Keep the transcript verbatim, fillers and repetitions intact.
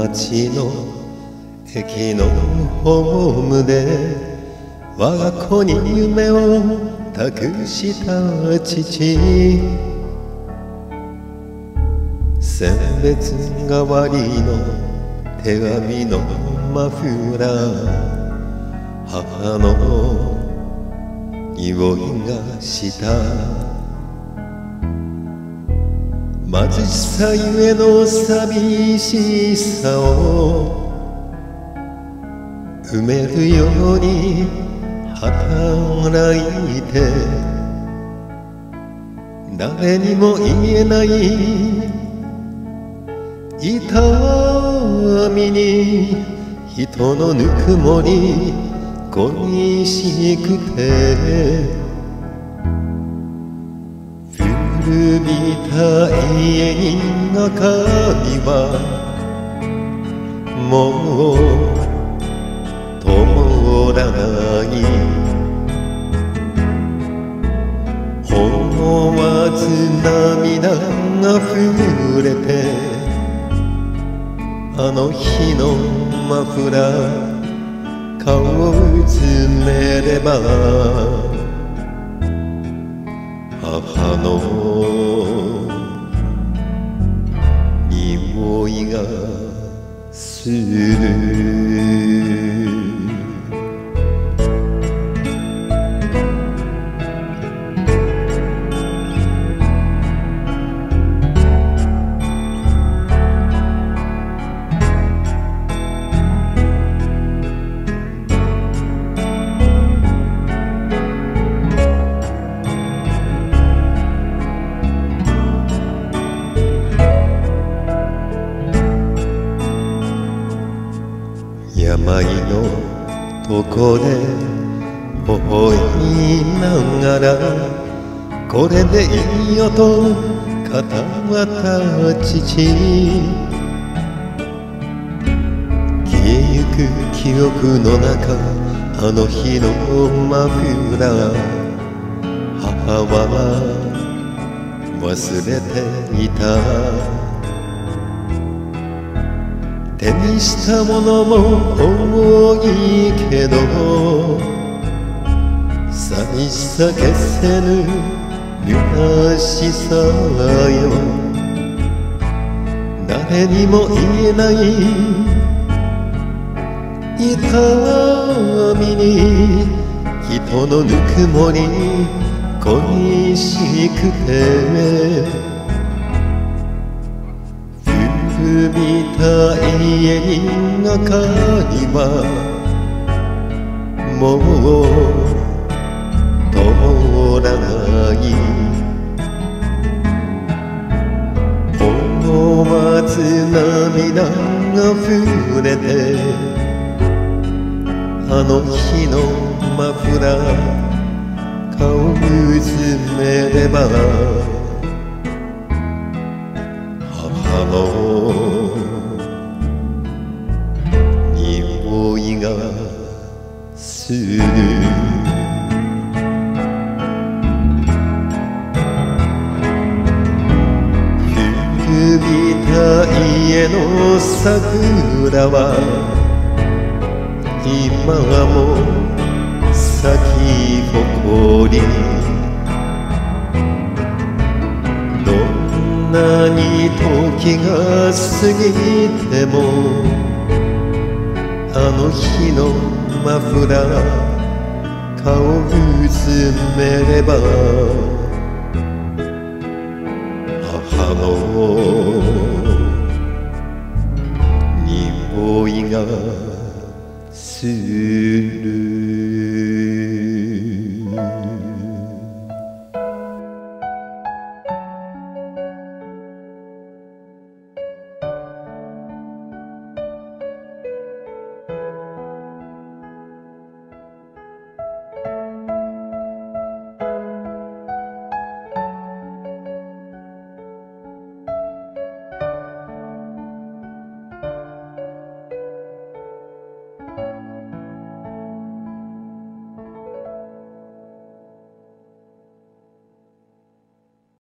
町の駅のホームで我が子に夢を託した父、選別代わりの手紙のマフラー、母の匂いがした貧しさゆえの寂しさを埋めるように働いて、誰にも言えない痛みに人のぬくもり恋しくて、古びた家に明かりはもう灯らない。思わず涙が溢れて、あの日のマフラー顔をうつめれば母の匂いがする。病のとこで微笑みながら、これでいいよと語った父、消えゆく記憶の中、あの日のマフラー、母は忘れていた。手にしたものも多いけど、寂しさ消せぬ虚しさよ。誰にも言えない痛みに人のぬくもり恋しくて、古びた家に明かりはもう灯らない。思わず涙が溢れて、あの日のマフラー顔うつめれば母の匂いがする。古びた家の桜は今も咲き誇り、どんなに時が過ぎてもあの日のマフラー顔うつめれば母の匂いがする。